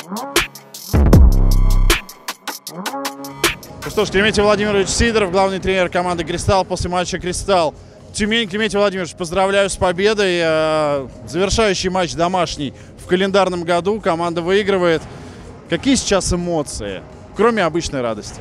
Ну что ж, Клементий Владимирович Сидоров, главный тренер команды «Кристалл» после матча «Кристалл». Тюмень. Клементий Владимирович, поздравляю с победой. Завершающий матч домашний в календарном году. Команда выигрывает. Какие сейчас эмоции, кроме обычной радости?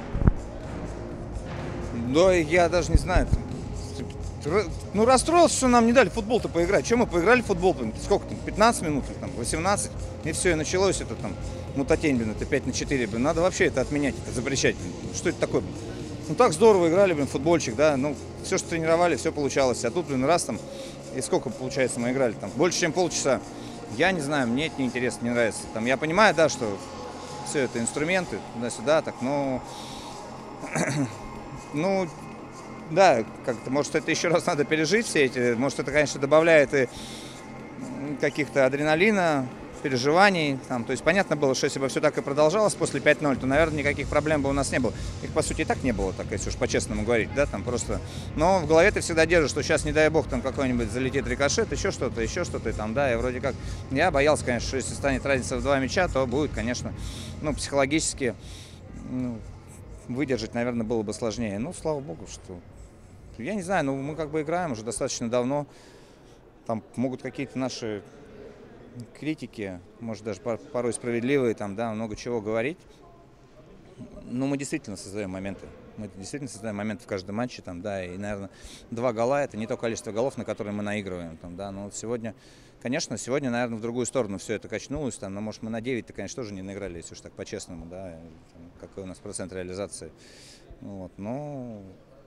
Да, я даже не знаю. Ну, расстроился, что нам не дали футбол-то поиграть. Чем мы поиграли в футбол? Сколько там? 15 минут или там 18? И все, и началось это там мутатень, блин, это 5-4, блин. Надо вообще это отменять, это запрещать, блин. Что это такое, блин? Ну, так здорово играли, блин, футбольчик, да. Ну, все, что тренировали, все получалось. А тут, блин, раз там, и сколько, получается, мы играли там? Больше, чем полчаса. Я не знаю, мне это не интересно, не нравится. Там, я понимаю, да, что все это инструменты, туда-сюда, так, но... Ну, да, как-то, может, это еще раз надо пережить все эти, может, это, конечно, добавляет и каких-то адреналина, переживаний, там, то есть понятно было, что если бы все так и продолжалось после 5-0, то, наверное, никаких проблем бы у нас не было. Их, по сути, и так не было, так, если уж по-честному говорить, да, там просто, но в голове ты всегда держишь, что сейчас, не дай бог, там какой-нибудь залетит рикошет, еще что-то, и там, да, и вроде как, я боялся, конечно, что если станет разница в 2 мяча, то будет, конечно, ну, психологически, ну, выдержать, наверное, было бы сложнее, ну, слава богу, что, я не знаю, ну, мы как бы играем уже достаточно давно, там могут какие-то наши критики, может, даже порой справедливые, там, да, много чего говорить. Но мы действительно создаем моменты. Мы действительно создаем моменты в каждом матче, там, да, и, наверное, 2 гола – это не то количество голов, на которые мы наигрываем, там, да, но вот сегодня, конечно, наверное, в другую сторону все это качнулось, там, но, может, мы на 9-то, конечно, тоже не наиграли, если уж так по-честному, да, там, какой у нас процент реализации, вот, но...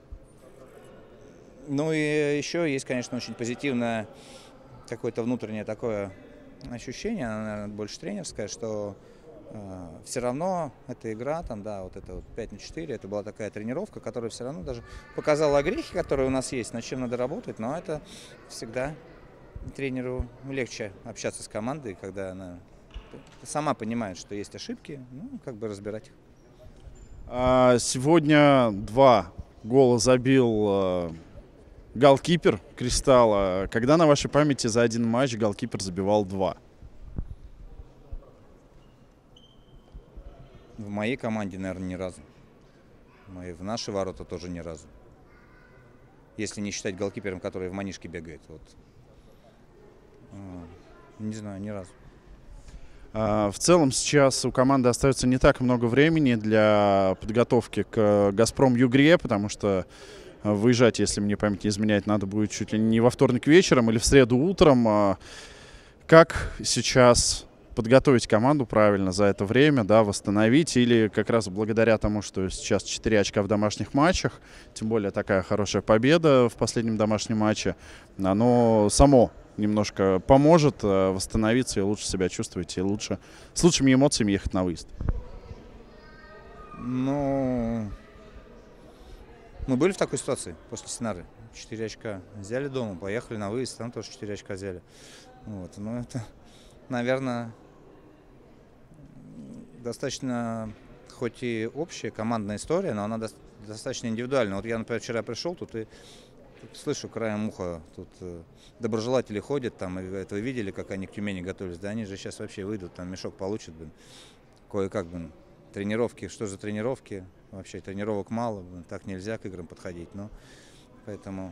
Ну и еще есть, конечно, очень позитивное какое-то внутреннее такое ощущение, оно, наверное, больше тренерское, что все равно эта игра, там, да, вот это вот 5-4, это была такая тренировка, которая все равно даже показала огрехи, которые у нас есть, над чем надо работать, но это всегда тренеру легче общаться с командой, когда она сама понимает, что есть ошибки, ну, как бы разбирать их. Сегодня 2 гола забил голкипер «Кристалла». Когда на вашей памяти за один матч голкипер забивал 2? В моей команде, наверное, ни разу. В наши ворота тоже ни разу. Если не считать голкипером, который в манишке бегает. Вот. Не знаю, ни разу. В целом сейчас у команды остается не так много времени для подготовки к «Газпром-Югре», потому что выезжать, если мне память не изменяет, надо будет чуть ли не во вторник вечером или в среду утром. Как сейчас подготовить команду правильно за это время, да, восстановить, или как раз благодаря тому, что сейчас 4 очка в домашних матчах, тем более такая хорошая победа в последнем домашнем матче, оно само немножко поможет восстановиться и лучше себя чувствовать, и лучше, с лучшими эмоциями ехать на выезд? Ну, мы были в такой ситуации после Снары. 4 очка взяли дома, поехали на выезд, там тоже 4 очка взяли. Вот, ну, это, наверное, достаточно, хоть и общая командная история, но она достаточно индивидуальная. Вот я, например, вчера пришел тут и слышу краем уха, тут доброжелатели ходят, там, и говорят, вы видели, как они к Тюмени готовились? Да они же сейчас вообще выйдут, там мешок получат, блин, кое-как, блин, тренировки, что за тренировки? Вообще тренировок мало, блин, так нельзя к играм подходить, но поэтому,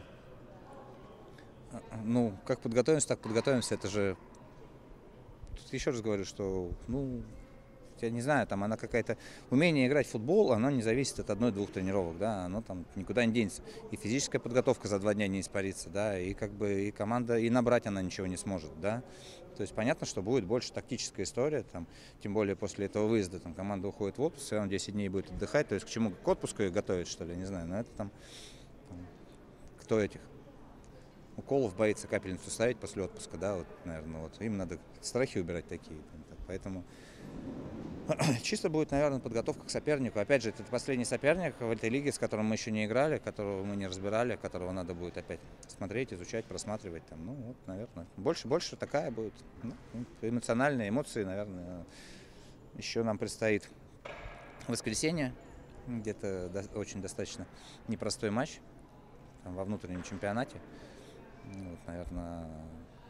ну, как подготовимся, так подготовимся, это же, тут еще раз говорю, что, ну, я не знаю, там она какая-то, умение играть в футбол, оно не зависит от 1-2 тренировок, да, оно там никуда не денется. И физическая подготовка за 2 дня не испарится, да, и как бы и команда, и набрать она ничего не сможет, да. То есть понятно, что будет больше тактическая история, там, тем более после этого выезда там, команда уходит в отпуск, все равно 10 дней будет отдыхать, то есть к чему, к отпуску их готовить, что ли, не знаю, но это там кто этих уколов боится капельницу ставить после отпуска, да, вот, наверное, вот, им надо страхи убирать такие, там, поэтому чисто будет, наверное, подготовка к сопернику. Опять же, это последний соперник в этой лиге, с которым мы еще не играли, которого мы не разбирали, которого надо будет опять смотреть, изучать, просматривать. Там, ну, вот, наверное, больше такая будет. Ну, эмоциональные эмоции, наверное, еще нам предстоит воскресенье, где-то очень достаточно непростой матч там, во внутреннем чемпионате. Вот, наверное,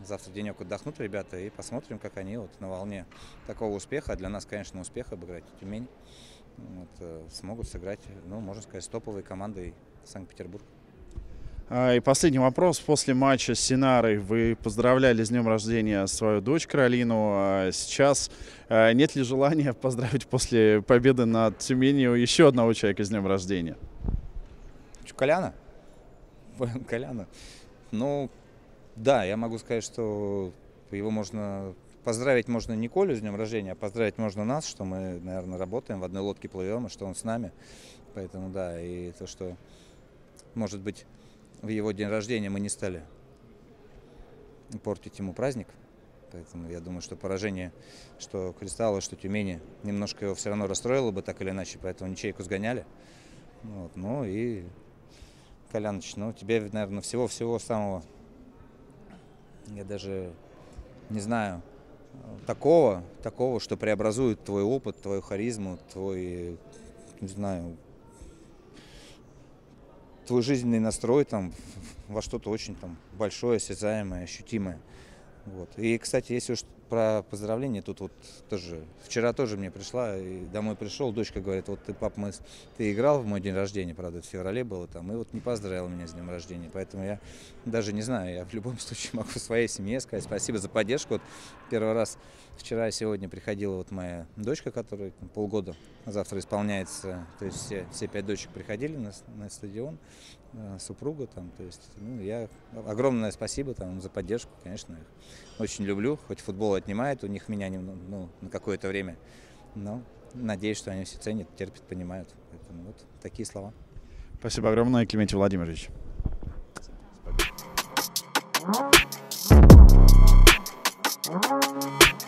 завтра денек отдохнут ребята и посмотрим, как они вот на волне такого успеха. Для нас, конечно, успех обыграть Тюмень. Вот, смогут сыграть, ну, можно сказать, с топовой командой Санкт-Петербург. И последний вопрос. После матча с Синарой вы поздравляли с днем рождения свою дочь Каролину. Сейчас нет ли желания поздравить после победы над Тюменью еще одного человека с днем рождения? Коляна? Коляна. Ну, да, я могу сказать, что его можно поздравить можно не Колю с днем рождения, а поздравить можно нас, что мы, наверное, работаем, в одной лодке плывем, и что он с нами. Поэтому, да, и то, что, может быть, в его день рождения мы не стали портить ему праздник. Поэтому я думаю, что поражение, что Кристалла, что Тюмени, немножко его все равно расстроило бы так или иначе, поэтому ничейку сгоняли. Вот, ну и, Коляныч, ну тебе, наверное, всего самого, я даже не знаю, такого, что преобразует твой опыт, твою харизму, твой, не знаю, твой жизненный настрой там во что-то очень там большое, осязаемое, ощутимое. Вот. И, кстати, если уж про поздравления, тут вот тоже, вчера тоже мне пришла, и домой пришел, дочка говорит, вот ты, пап, ты играл в мой день рождения, правда, это в феврале было там, и вот не поздравил меня с днем рождения, поэтому я даже не знаю, я в любом случае могу своей семье сказать спасибо за поддержку. Вот первый раз вчера и сегодня приходила вот моя дочка, которая полгода завтра исполняется, то есть все 5 дочек приходили на стадион, супруга там, то есть, ну, я огромное спасибо там за поддержку, конечно, их очень люблю, хоть футбол отнимает у них меня ну, на какое-то время, но надеюсь, что они все ценят, терпят, понимают, поэтому вот такие слова. Спасибо огромное, Климентий Владимирович. Спасибо.